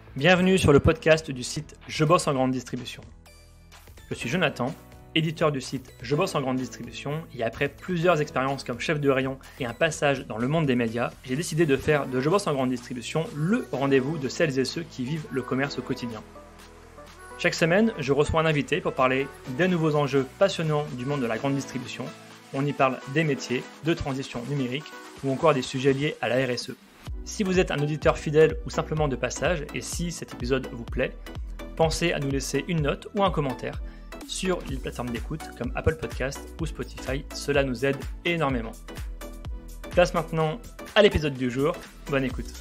Bienvenue sur le podcast du site Je bosse en grande distribution. Je suis Jonathan, éditeur du site Je bosse en grande distribution et après plusieurs expériences comme chef de rayon et un passage dans le monde des médias, j'ai décidé de faire de Je bosse en grande distribution le rendez-vous de celles et ceux qui vivent le commerce au quotidien. Chaque semaine, je reçois un invité pour parler des nouveaux enjeux passionnants du monde de la grande distribution. On y parle des métiers, de transition numérique ou encore des sujets liés à la RSE. Si vous êtes un auditeur fidèle ou simplement de passage, et si cet épisode vous plaît, pensez à nous laisser une note ou un commentaire sur les plateformes d'écoute comme Apple Podcast ou Spotify, cela nous aide énormément. Place maintenant à l'épisode du jour, bonne écoute.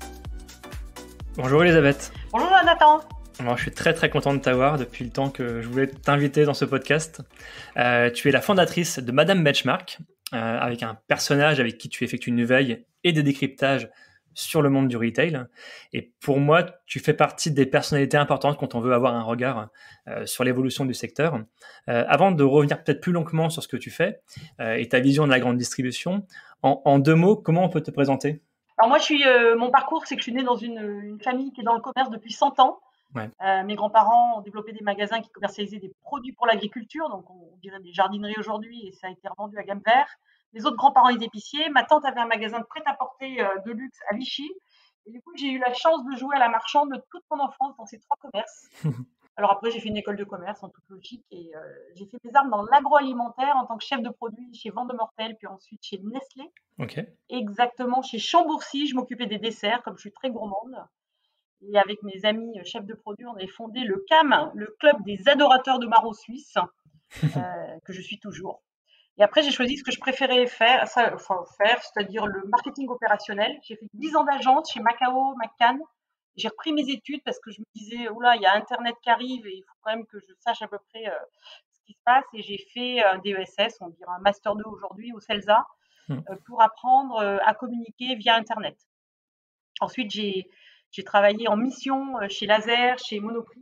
Bonjour Elisabeth. Bonjour Jonathan. Alors, je suis très content de t'avoir depuis le temps que je voulais t'inviter dans ce podcast. Tu es la fondatrice de Madame Benchmark, avec un personnage avec qui tu effectues une veille et des décryptages sur le monde du retail. Et pour moi, tu fais partie des personnalités importantes quand on veut avoir un regard sur l'évolution du secteur. Avant de revenir peut-être plus longuement sur ce que tu fais et ta vision de la grande distribution, en deux mots, comment on peut te présenter ? Alors moi, mon parcours, c'est que je suis née dans une famille qui est dans le commerce depuis 100 ans. Ouais. Mes grands-parents ont développé des magasins qui commercialisaient des produits pour l'agriculture, donc on dirait des jardineries aujourd'hui, et ça a été revendu à gamme vert. Les autres grands-parents étaient épiciers. Ma tante avait un magasin de prêt-à-porter de luxe à Vichy. Et du coup, j'ai eu la chance de jouer à la marchande de toute mon enfance dans ces trois commerces. Alors après, j'ai fait une école de commerce en toute logique et j'ai fait mes armes dans l'agroalimentaire en tant que chef de produit chez Vendemortel, puis ensuite chez Nestlé. Ok. Exactement, chez Chambourcy, je m'occupais des desserts, comme je suis très gourmande. Et avec mes amis chefs de produit, on avait fondé le CAM, le club des adorateurs de Maro Suisse, que je suis toujours. Et après, j'ai choisi ce que je préférais faire, c'est-à-dire le marketing opérationnel. J'ai fait 10 ans d'agence chez Macao, McCann. J'ai repris mes études parce que je me disais, oula, il y a Internet qui arrive et il faut quand même que je sache à peu près ce qui se passe. Et j'ai fait un DESS, on dirait un Master 2 aujourd'hui, au CELSA, pour apprendre à communiquer via Internet. Ensuite, j'ai travaillé en mission chez Laser, chez Monoprix.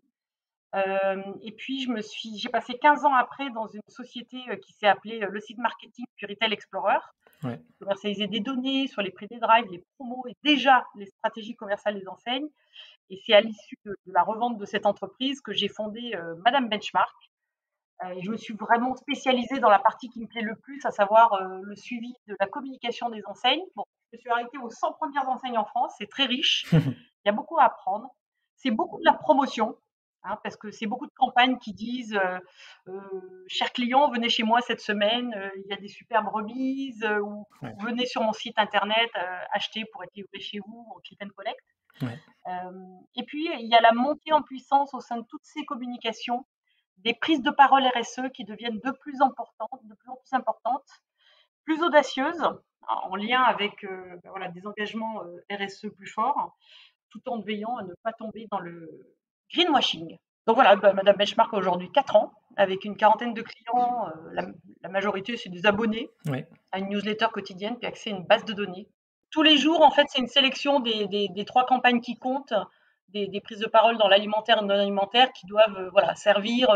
Et puis, j'ai passé 15 ans après dans une société qui s'est appelée le site marketing puis Retail Explorer. Ouais. Commercialiser des données sur les prix des drives, les promos et déjà les stratégies commerciales des enseignes. Et c'est à l'issue de la revente de cette entreprise que j'ai fondé Madame Benchmark. Et je me suis vraiment spécialisée dans la partie qui me plaît le plus, à savoir le suivi de la communication des enseignes. Bon, je me suis arrêtée aux 100 premières enseignes en France, c'est très riche, il y a beaucoup à apprendre. C'est beaucoup de la promotion, parce que c'est beaucoup de campagnes qui disent chers clients, venez chez moi cette semaine, il y a des superbes remises, ou venez sur mon site internet, acheter pour être livré chez vous en click and collect. Ouais. Et puis, il y a la montée en puissance au sein de toutes ces communications, des prises de parole RSE qui deviennent de plus en plus importantes, plus audacieuses, en lien avec des engagements RSE plus forts, tout en veillant à ne pas tomber dans le greenwashing. Donc voilà, Madame Benchmark a aujourd'hui 4 ans, avec une quarantaine de clients. La majorité, c'est des abonnés à une newsletter quotidienne, puis accès à une base de données. Tous les jours, en fait, c'est une sélection des 3 campagnes qui comptent, des prises de parole dans l'alimentaire et non alimentaire qui doivent servir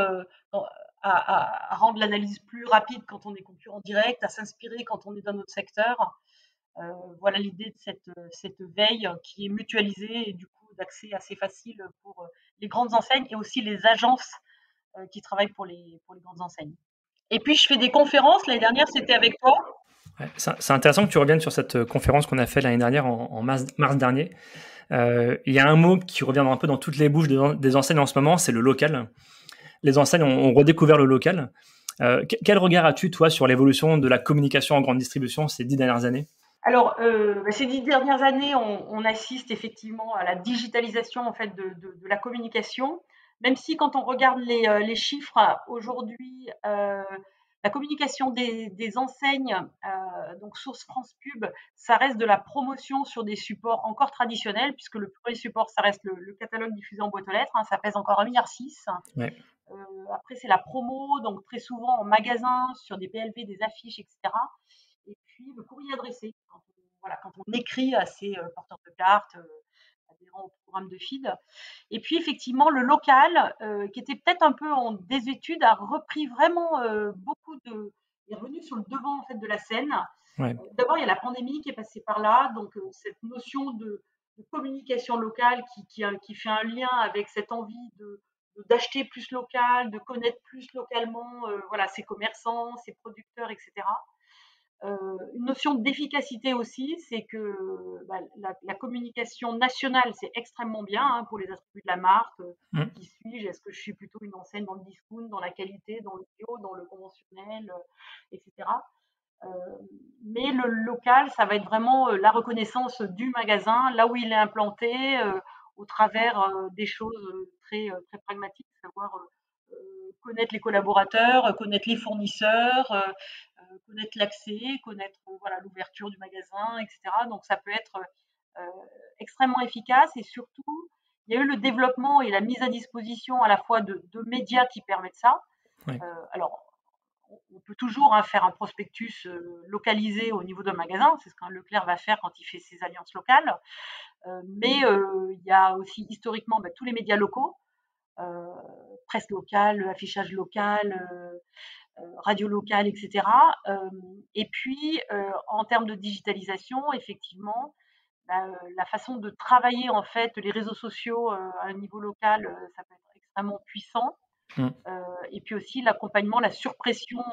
à rendre l'analyse plus rapide quand on est concurrent direct, à s'inspirer quand on est dans notre secteur. Voilà l'idée de cette veille qui est mutualisée et du coup d'accès assez facile pour les grandes enseignes et aussi les agences qui travaillent pour les grandes enseignes. Et puis, je fais des conférences. L'année dernière, c'était avec toi. Ouais, c'est intéressant que tu reviennes sur cette conférence qu'on a faite l'année dernière en mars dernier. Il y a un mot qui revient un peu dans toutes les bouches des enseignes en ce moment, c'est le local. Les enseignes ont redécouvert le local. Quel regard as-tu, toi, sur l'évolution de la communication en grande distribution ces 10 dernières années ? Alors, ces 10 dernières années, on assiste effectivement à la digitalisation en fait de la communication. Même si quand on regarde les chiffres aujourd'hui, la communication des enseignes, donc source France Pub, ça reste de la promotion sur des supports encore traditionnels, puisque le premier support, ça reste le catalogue diffusé en boîte aux lettres, ça pèse encore 1,6 milliard. Ouais. Après, c'est la promo, donc très souvent en magasin, sur des PLV, des affiches, etc. Et puis le courrier adressé, quand on écrit à ses porteurs de cartes, adhérents au programme de feed. Et puis effectivement, le local, qui était peut-être un peu en désuétude, a repris vraiment est revenu sur le devant en fait de la scène. Ouais. D'abord, il y a la pandémie qui est passée par là, donc cette notion de de communication locale qui fait un lien avec cette envie d'acheter plus local, de connaître plus localement voilà, ses commerçants, ses producteurs, etc. Une notion d'efficacité aussi, c'est que bah, la communication nationale, c'est extrêmement bien hein, pour les attributs de la marque. Mm. Qui suis-je? Est-ce que je suis plutôt une enseigne dans le discount, dans la qualité, dans le bio, dans le conventionnel, etc. Euh, mais le local, ça va être vraiment la reconnaissance du magasin, là où il est implanté, au travers des choses très pragmatiques, savoir connaître les collaborateurs, connaître les fournisseurs, connaître l'accès, connaître voilà l'ouverture du magasin, etc. Donc ça peut être euh, extrêmement efficace et surtout, il y a eu le développement et la mise à disposition à la fois de médias qui permettent ça. Ouais. Alors, on peut toujours hein, faire un prospectus localisé au niveau d'un magasin, c'est ce qu'un Leclerc va faire quand il fait ses alliances locales. Mais il y a aussi historiquement tous les médias locaux, euh, presse locale, affichage local, radio locale, etc. Et puis, en termes de digitalisation, effectivement, la façon de travailler en fait les réseaux sociaux à un niveau local, ça peut être extrêmement puissant. Mm. Et puis aussi l'accompagnement, la surpression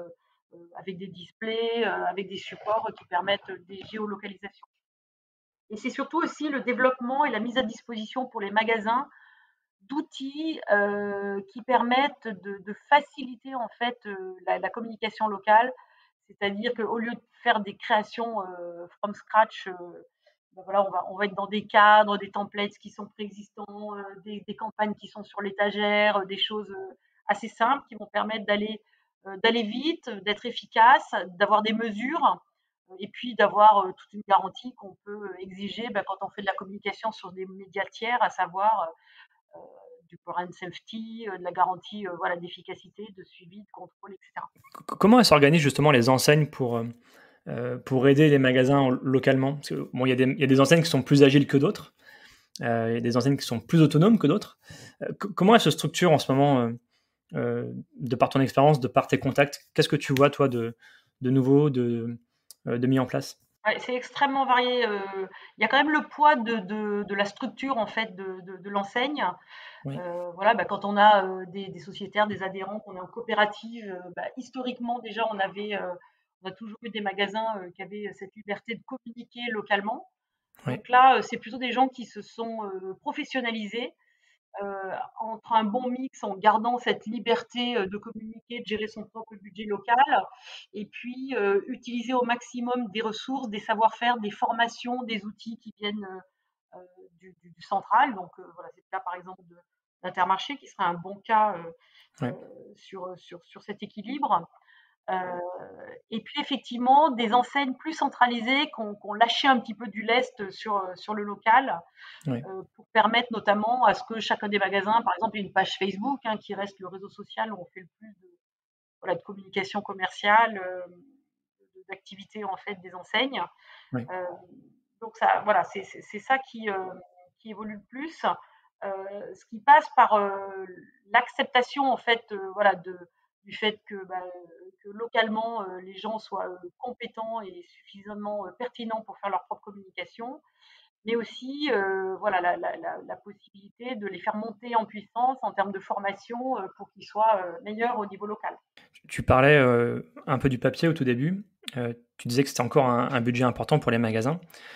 avec des displays, avec des supports qui permettent des géolocalisations. Et c'est surtout aussi le développement et la mise à disposition pour les magasins d'outils qui permettent de faciliter en fait la communication locale. C'est-à-dire qu'au lieu de faire des créations from scratch, voilà, on va être dans des cadres, des templates qui sont préexistants, des campagnes qui sont sur l'étagère, des choses assez simples qui vont permettre d'aller vite, d'être efficace, d'avoir des mesures et puis d'avoir toute une garantie qu'on peut exiger quand on fait de la communication sur des médias tiers, à savoir euh, du foreign safety, de la garantie voilà, d'efficacité, de suivi, de contrôle, etc. Comment elles s'organisent justement les enseignes pour aider les magasins localement? Parce que, bon, il y a des enseignes qui sont plus agiles que d'autres, il y a des enseignes qui sont plus autonomes que d'autres. Comment elles se structurent en ce moment, de par ton expérience, de par tes contacts? Qu'est-ce que tu vois, toi, de nouveau, de mis en place? Ouais, c'est extrêmement varié. Il y a quand même le poids de la structure en fait de l'enseigne. Oui, Voilà, quand on a des sociétaires, des adhérents, qu'on est en coopérative, historiquement déjà on a toujours eu des magasins qui avaient cette liberté de communiquer localement. oui, Donc là, c'est plutôt des gens qui se sont professionnalisés entre un bon mix en gardant cette liberté de communiquer, de gérer son propre budget local, et puis utiliser au maximum des ressources, des savoir-faire, des formations, des outils qui viennent du central. Donc voilà, c'est le cas par exemple d'Intermarché qui serait un bon cas oui. sur cet équilibre. Et puis effectivement, des enseignes plus centralisées qui ont lâché un petit peu du lest sur le local Oui. pour permettre notamment à ce que chacun des magasins, par exemple, ait une page Facebook hein, qui reste le réseau social où on fait le plus voilà, de communication commerciale, d'activité en fait des enseignes. Oui. Euh, donc ça, voilà, c'est ça qui évolue le plus. Ce qui passe par l'acceptation en fait, voilà, du fait que localement les gens soient compétents et suffisamment pertinents pour faire leur propre communication, mais aussi voilà, la possibilité de les faire monter en puissance en termes de formation pour qu'ils soient meilleurs au niveau local. Tu parlais un peu du papier au tout début. Tu disais que c'était encore un budget important pour les magasins.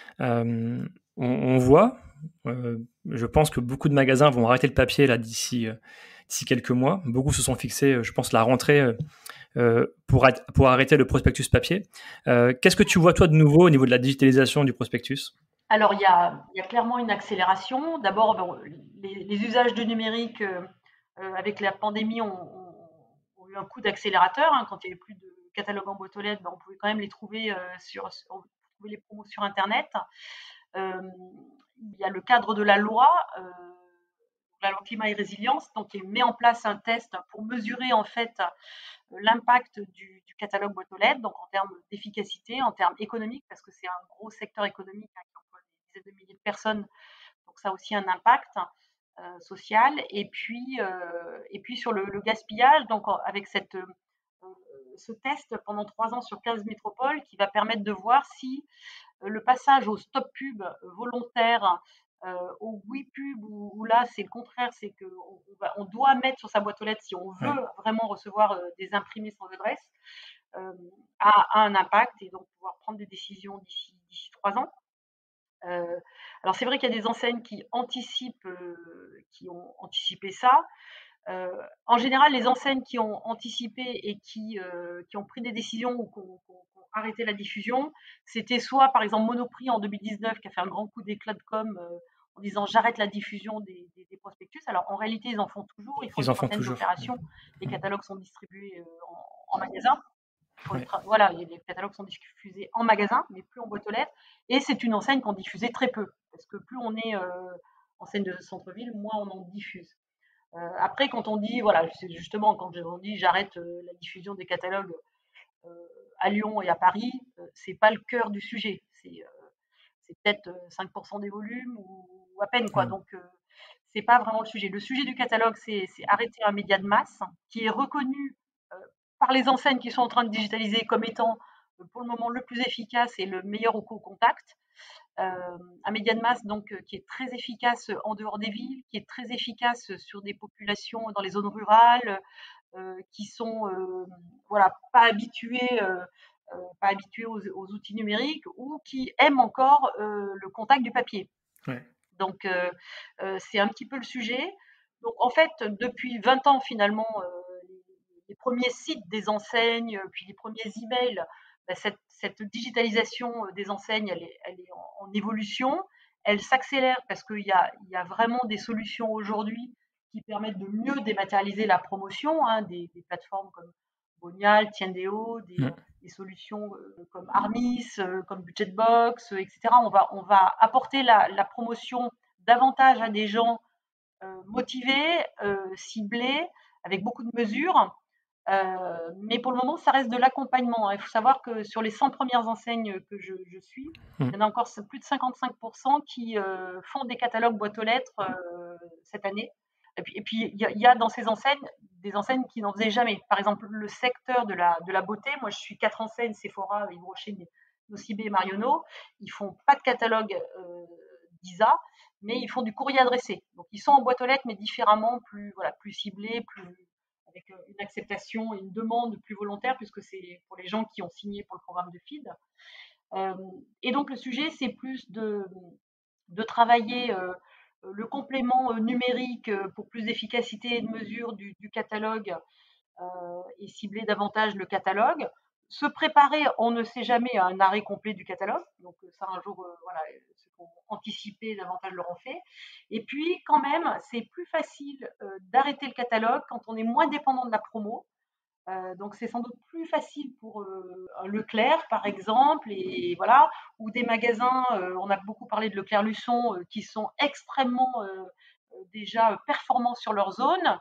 On voit, je pense que beaucoup de magasins vont arrêter le papier là d'ici quelques mois. Beaucoup se sont fixés, je pense, la rentrée pour arrêter le prospectus papier. Qu'est-ce que tu vois toi de nouveau au niveau de la digitalisation du prospectus? Alors il y a clairement une accélération. D'abord, bon, les usages du numérique avec la pandémie ont eu un coup d'accélérateur. Hein. Quand il n'y avait plus de catalogue en boîte aux lettres, on pouvait quand même les trouver on trouvait les promos sur Internet. Euh, il y a le cadre de la loi climat et résilience, donc qui met en place un test pour mesurer en fait l'impact du catalogue boîte aux lettres, donc en termes d'efficacité, en termes économiques, parce que c'est un gros secteur économique hein, qui emploie des dizaines de milliers de personnes, donc ça a aussi un impact social. Et puis sur le gaspillage, donc avec ce test pendant 3 ans sur 15 métropoles qui va permettre de voir si le passage au stop pub volontaire, au oui pub, où là c'est le contraire, c'est qu'on doit mettre sur sa boîte aux lettres si on veut vraiment recevoir des imprimés sans adresse, a un impact et donc pouvoir prendre des décisions d'ici 3 ans. Alors c'est vrai qu'il y a des enseignes qui qui ont anticipé ça. En général, les enseignes qui ont anticipé et qui ont pris des décisions ou qui ont arrêté la diffusion, c'était soit par exemple Monoprix en 2019 qui a fait un grand coup d'éclat de com en disant j'arrête la diffusion des prospectus. Alors en réalité, ils en font toujours, ils font Ils une en font trentaine toujours. d'opérations. Les catalogues sont distribués en magasin. Ouais. Voilà, les catalogues sont diffusés en magasin, mais plus en boîte aux lettres. Et c'est une enseigne qu'on diffusait très peu, parce que plus on est enseigne de centre-ville, moins on en diffuse. Après, quand on dit, voilà, c'est justement quand on dit j'arrête la diffusion des catalogues à Lyon et à Paris, c'est pas le cœur du sujet. C'est peut-être 5% des volumes ou à peine quoi. Ouais. Donc c'est pas vraiment le sujet. Le sujet du catalogue, c'est arrêter un média de masse qui est reconnu euh, par les enseignes qui sont en train de digitaliser comme étant pour le moment le plus efficace et le meilleur au contact. Un média de masse donc qui est très efficace en dehors des villes, qui est très efficace sur des populations dans les zones rurales, qui sont voilà pas habitués aux outils numériques ou qui aiment encore le contact du papier. Ouais. Donc c'est un petit peu le sujet. Donc en fait, depuis 20 ans finalement, les premiers sites des enseignes, puis les premiers emails, bah, cette digitalisation des enseignes, elle est en évolution. Elle s'accélère parce il y a vraiment des solutions aujourd'hui qui permettent de mieux dématérialiser la promotion, hein, des plateformes comme Bonial, Tiendeo, des solutions comme Armis, comme Budgetbox, etc. On va apporter la promotion davantage à des gens motivés, ciblés, avec beaucoup de mesures. Mais pour le moment, ça reste de l'accompagnement. Il faut savoir que sur les 100 premières enseignes que je suis, il y en a encore plus de 55% qui font des catalogues boîte aux lettres cette année. Et puis il y a dans ces enseignes des enseignes qui n'en faisaient jamais. Par exemple, le secteur de la beauté, moi je suis 4 enseignes, Sephora, Yves Rocher, Nocibé et Marionneau, ils font pas de catalogue d'ISA, mais ils font du courrier adressé. Donc ils sont en boîte aux lettres, mais différemment, plus ciblés, avec une acceptation et une demande plus volontaire, puisque c'est pour les gens qui ont signé pour le programme de FID. Et donc le sujet, c'est plus de travailler le complément numérique pour plus d'efficacité et de mesure du catalogue et cibler davantage le catalogue. Se préparer, on ne sait jamais, à un arrêt complet du catalogue. Donc ça, un jour, voilà, ceux qui ont anticipé davantage l'auront fait. Et puis, quand même, c'est plus facile d'arrêter le catalogue quand on est moins dépendant de la promo. Donc c'est sans doute plus facile pour un Leclerc, par exemple, et voilà, ou des magasins, on a beaucoup parlé de Leclerc Luçon, qui sont extrêmement déjà performants sur leur zone,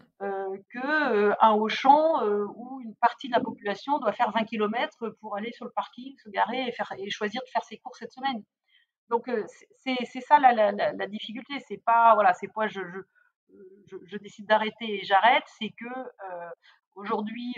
qu'un Auchan où une partie de la population doit faire 20 km pour aller sur le parking, se garer et choisir de faire ses courses cette semaine. Donc c'est ça la difficulté, c'est pas voilà, c'est pas je décide d'arrêter et j'arrête, c'est que aujourd'hui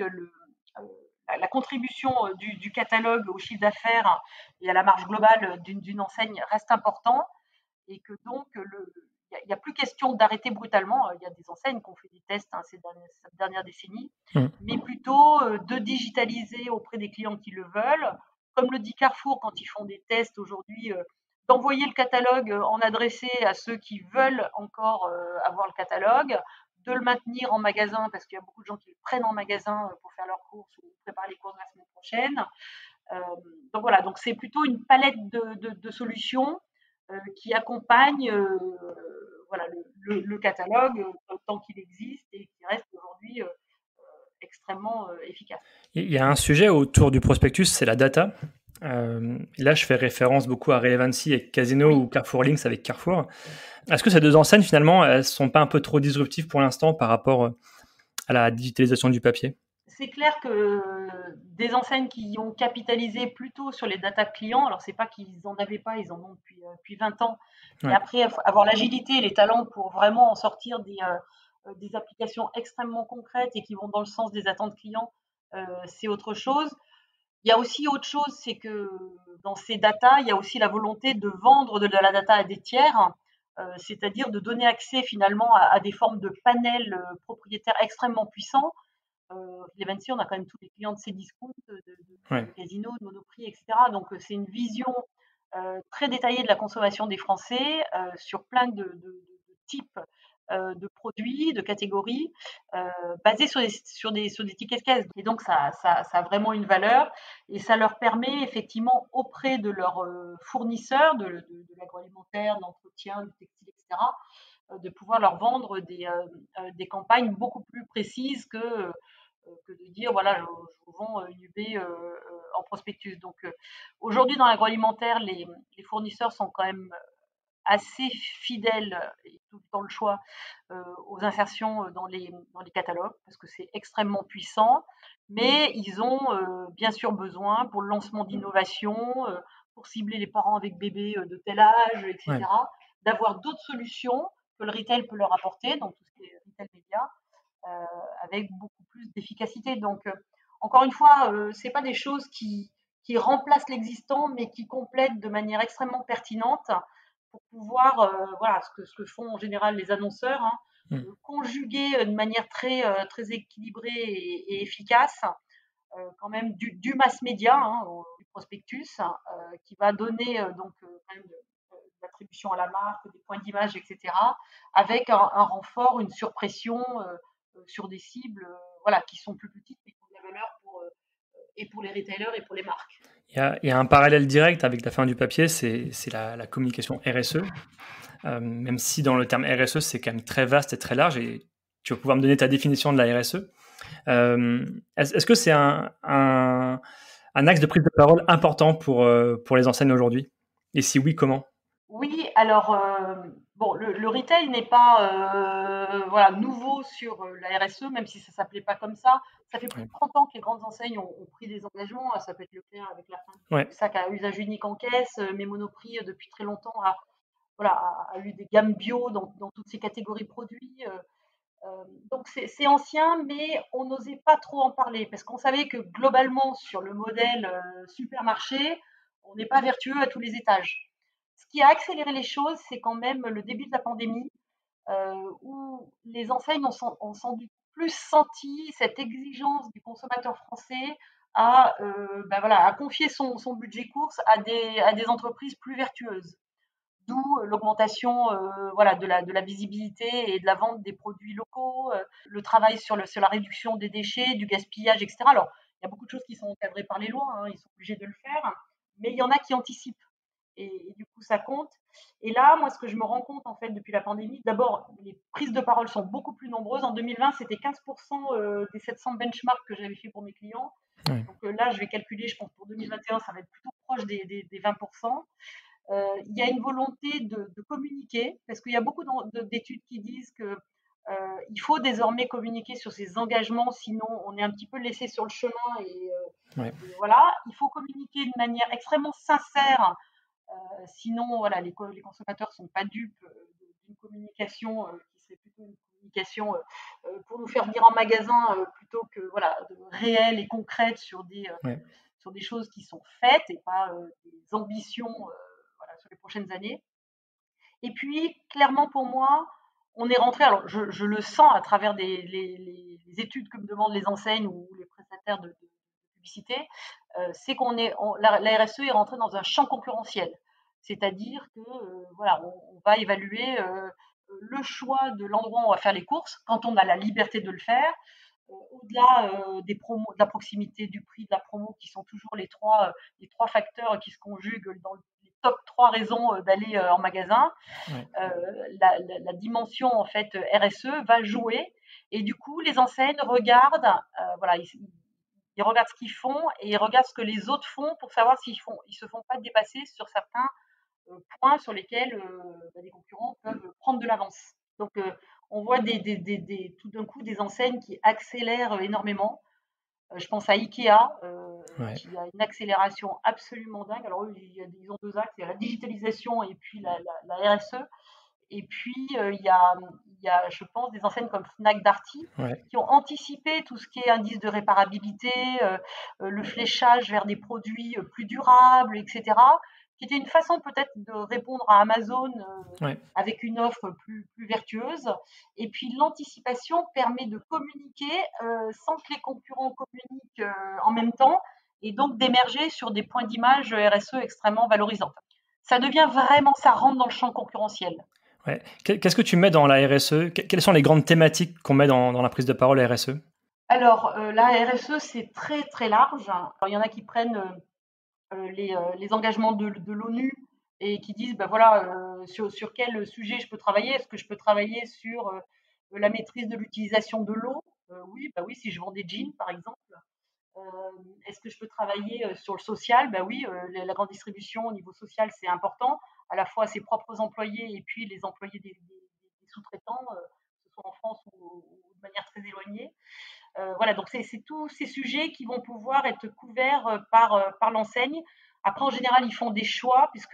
la contribution du catalogue au chiffre d'affaires et à la marge globale d'une enseigne reste important et que donc il n'y a plus question d'arrêter brutalement. Il y a des enseignes qui ont fait des tests cette dernière décennie, mais plutôt de digitaliser auprès des clients qui le veulent. Comme le dit Carrefour quand ils font des tests aujourd'hui, d'envoyer le catalogue en adressé à ceux qui veulent encore avoir le catalogue, de le maintenir en magasin parce qu'il y a beaucoup de gens qui le prennent en magasin pour faire leurs courses ou préparer les courses de la semaine prochaine. Donc voilà, donc c'est plutôt une palette de solutions qui accompagne voilà, le catalogue tant qu'il existe et qui reste aujourd'hui extrêmement efficace. Il y a un sujet autour du prospectus, c'est la data. Là, je fais référence beaucoup à Relevancy avec Casino ou Carrefour Links avec Carrefour. Est-ce que ces deux enseignes, finalement, elles ne sont pas un peu trop disruptives pour l'instant par rapport à la digitalisation du papier? C'est clair que des enseignes qui ont capitalisé plutôt sur les data clients, alors c'est pas qu'ils n'en avaient pas, ils en ont depuis 20 ans, mais après avoir l'agilité et les talents pour vraiment en sortir des applications extrêmement concrètes et qui vont dans le sens des attentes clients, c'est autre chose. Il y a aussi autre chose, c'est que dans ces data, il y a aussi la volonté de vendre de la data à des tiers, c'est-à-dire de donner accès finalement à des formes de panels propriétaires extrêmement puissants. Levency, on a quand même tous les clients de Cdiscount, Ouais. de Casino, de Monoprix, etc. Donc c'est une vision très détaillée de la consommation des Français sur plein de types de produits, de catégories, basés sur des tickets caisse. Et donc ça a vraiment une valeur et ça leur permet effectivement auprès de leurs fournisseurs de l'agroalimentaire, de l'entretien, du textile, etc., de pouvoir leur vendre des campagnes beaucoup plus précises que de dire voilà, je vous vends une UV en prospectus. Donc aujourd'hui, dans l'agroalimentaire, les fournisseurs sont quand même assez fidèles et tout le temps le choix aux insertions dans les catalogues parce que c'est extrêmement puissant, mais ils ont bien sûr besoin pour le lancement d'innovations, pour cibler les parents avec bébés de tel âge, Ouais. etc., d'avoir d'autres solutions que le retail peut leur apporter, donc tout ce qui est retail média, avec beaucoup plus d'efficacité. Donc, encore une fois, c'est pas des choses qui remplacent l'existant, mais qui complètent de manière extrêmement pertinente pour pouvoir, voilà, ce que font en général les annonceurs, hein, Mm. conjuguer de manière très équilibrée et efficace quand même du mass média, hein, du prospectus, qui va donner donc quand même de l'attribution à la marque, des points d'image, etc., avec un renfort, une surpression sur des cibles voilà, qui sont plus petites mais qui ont de la valeur et pour les retailers et pour les marques. Il y a un parallèle direct avec la fin du papier, c'est la communication RSE. Même si dans le terme RSE, c'est quand même très vaste et très large, et tu vas pouvoir me donner ta définition de la RSE. Est-ce que c'est un axe de prise de parole important pour les enseignes aujourd'hui? Et si oui, comment? Oui, alors bon, le retail n'est pas voilà, nouveau sur la RSE, même si ça s'appelait pas comme ça. Ça fait plus Ouais. de 30 ans que les grandes enseignes ont pris des engagements. Ça peut être Leclerc avec la fin Ouais. du sac à usage unique en caisse, mais Monoprix depuis très longtemps voilà, a eu des gammes bio dans toutes ces catégories produits. Donc c'est ancien, mais on n'osait pas trop en parler parce qu'on savait que globalement sur le modèle supermarché, on n'est pas vertueux à tous les étages. Ce qui a accéléré les choses, c'est quand même le début de la pandémie, où les enseignes ont sans doute plus senti cette exigence du consommateur français ben voilà, à confier son budget course à des entreprises plus vertueuses. D'où l'augmentation voilà, de la visibilité et de la vente des produits locaux, le travail sur la réduction des déchets, du gaspillage, etc. Alors, il y a beaucoup de choses qui sont encadrées par les lois, hein, ils sont obligés de le faire, mais il y en a qui anticipent et du coup, ça compte. Et là, moi, ce que je me rends compte, en fait, depuis la pandémie, d'abord, les prises de parole sont beaucoup plus nombreuses. En 2020, c'était 15% des 700 benchmarks que j'avais fait pour mes clients. Ouais. Donc là, je vais calculer, je pense, pour 2021, ça va être plutôt proche des 20%. Il y a une volonté de communiquer, parce qu'il y a beaucoup d'études qui disent que il faut désormais communiquer sur ses engagements, sinon on est un petit peu laissé sur le chemin Ouais. et voilà. Il faut communiquer de manière extrêmement sincère, sinon voilà, les consommateurs ne sont pas dupes d'une communication qui serait plutôt une communication pour nous faire venir en magasin plutôt que voilà, réelle et concrète Ouais. sur des choses qui sont faites et pas des ambitions voilà, sur les prochaines années. Et puis, clairement pour moi, on est rentré, alors je le sens à travers les études que me demandent les enseignes ou les prestataires de publicité, c'est la RSE est rentrée dans un champ concurrentiel. C'est-à-dire que voilà, on va évaluer le choix de l'endroit où on va faire les courses quand on a la liberté de le faire, au-delà des promos, de la proximité, du prix, de la promo, qui sont toujours les trois facteurs qui se conjuguent dans les top 3 raisons d'aller en magasin. Ouais. La dimension en fait RSE va jouer et du coup les enseignes regardent, voilà, ils regardent ce qu'ils font et ils regardent ce que les autres font pour savoir ils se font pas dépasser sur certains points sur lesquels les concurrents peuvent prendre de l'avance. Donc, on voit tout d'un coup des enseignes qui accélèrent énormément. Je pense à Ikea, Ouais. qui a une accélération absolument dingue. Alors, eux, ils ont deux axes, il y a la digitalisation et puis la RSE. Et puis, il y a y a, je pense, des enseignes comme Fnac, Darty, qui ont anticipé tout ce qui est indice de réparabilité, le fléchage vers des produits plus durables, etc., qui était une façon peut-être de répondre à Amazon avec une offre plus vertueuse. Et puis l'anticipation permet de communiquer sans que les concurrents communiquent en même temps, et donc d'émerger sur des points d'image RSE extrêmement valorisants. Ça rentre dans le champ concurrentiel. Ouais. Qu'est-ce que tu mets dans la RSE ? Quelles sont les grandes thématiques qu'on met dans la prise de parole RSE ? Alors, la RSE, c'est très, très large. Alors, il y en a qui prennent les engagements de l'ONU et qui disent, sur quel sujet je peux travailler ? Est-ce que je peux travailler sur la maîtrise de l'utilisation de l'eau ? Oui, si je vends des jeans, par exemple. Est-ce que je peux travailler sur le social ? Oui, la grande distribution au niveau social, c'est important, à la fois ses propres employés et puis les employés des sous-traitants, que ce soit en France ou de manière très éloignée. Donc c'est tous ces sujets qui vont pouvoir être couverts par l'enseigne. Après, en général, ils font des choix, puisque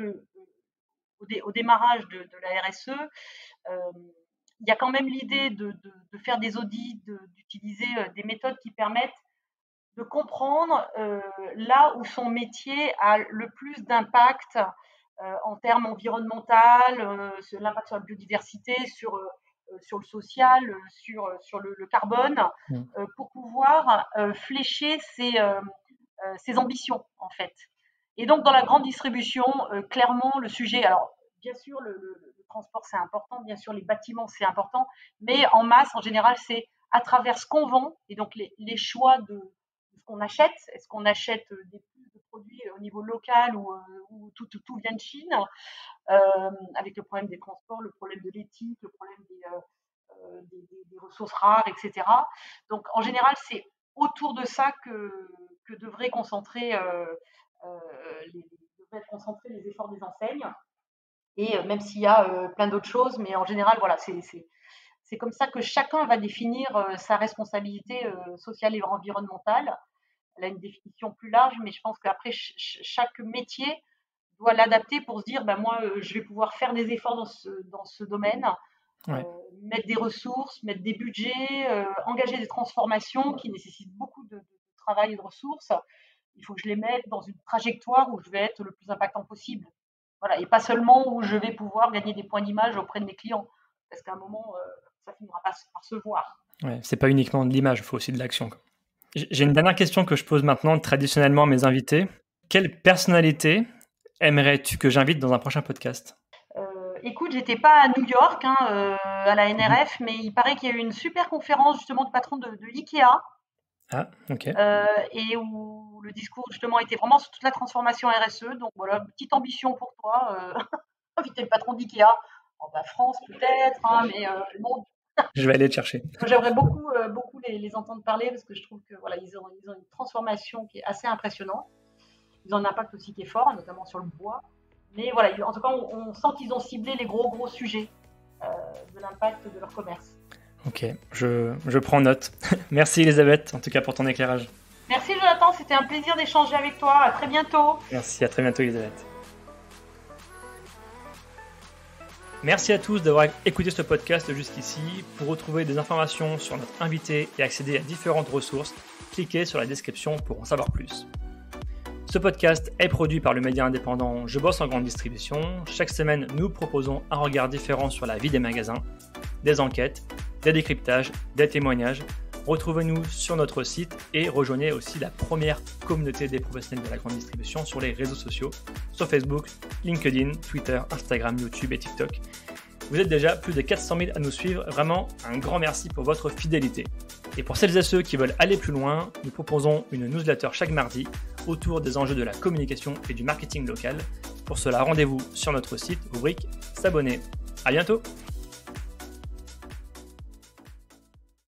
au démarrage de la RSE, il y a quand même l'idée de faire des audits, d'utiliser des méthodes qui permettent de comprendre là où son métier a le plus d'impact en termes environnementaux, l'impact sur la biodiversité, sur le social, sur le carbone, pour pouvoir flécher ses ambitions, en fait. Et donc, dans la grande distribution, clairement, le sujet, alors, bien sûr, le transport, c'est important, bien sûr, les bâtiments, c'est important, mais en masse, en général, c'est à travers ce qu'on vend, et donc les choix de ce qu'on achète. Est-ce qu'on achète des produits au niveau local ou tout vient de Chine, avec le problème des transports, le problème de l'éthique, le problème des ressources rares, etc. Donc, en général, c'est autour de ça que devraient concentrer les efforts des enseignes. Et même s'il y a plein d'autres choses, mais en général, voilà, c'est comme ça que chacun va définir sa responsabilité sociale et environnementale. Elle a une définition plus large, mais je pense qu'après, chaque métier doit l'adapter pour se dire, moi, je vais pouvoir faire des efforts dans ce domaine, mettre des ressources, mettre des budgets, engager des transformations qui nécessitent beaucoup de travail et de ressources. Il faut que je les mette dans une trajectoire où je vais être le plus impactant possible. Voilà, et pas seulement où je vais pouvoir gagner des points d'image auprès de mes clients, parce qu'à un moment, ça finira par se voir. Ouais, c'est pas uniquement de l'image, il faut aussi de l'action. J'ai une dernière question que je pose maintenant traditionnellement à mes invités. Quelle personnalité aimerais-tu que j'invite dans un prochain podcast ? Écoute, j'étais pas à New York, à la NRF, mais il paraît qu'il y a eu une super conférence justement du patron de Ikea. Ah, ok. Et où le discours justement était vraiment sur toute la transformation RSE. Donc voilà, petite ambition pour toi, inviter le patron d'Ikea. France peut-être, mais bon. Je vais aller le chercher. J'aimerais beaucoup les entendre parler, parce que je trouve que voilà, ils ont une transformation qui est assez impressionnante. Ils ont un impact aussi qui est fort, notamment sur le bois. Mais voilà, en tout cas, on sent qu'ils ont ciblé les gros sujets de l'impact de leur commerce. Ok, je prends note. Merci Elisabeth, en tout cas pour ton éclairage. Merci Jonathan, c'était un plaisir d'échanger avec toi. À très bientôt. Merci, à très bientôt Elisabeth. Merci à tous d'avoir écouté ce podcast jusqu'ici. Pour retrouver des informations sur notre invité et accéder à différentes ressources, cliquez sur la description pour en savoir plus. Ce podcast est produit par le média indépendant Je bosse en grande distribution. Chaque semaine, nous proposons un regard différent sur la vie des magasins, des enquêtes, des décryptages, des témoignages. Retrouvez-nous sur notre site et rejoignez aussi la première communauté des professionnels de la grande distribution sur les réseaux sociaux, sur Facebook, LinkedIn, Twitter, Instagram, YouTube et TikTok. Vous êtes déjà plus de 400 000 à nous suivre. Vraiment, un grand merci pour votre fidélité. Et pour celles et ceux qui veulent aller plus loin, nous proposons une newsletter chaque mardi autour des enjeux de la communication et du marketing local. Pour cela, rendez-vous sur notre site, rubrique S'abonner. À bientôt!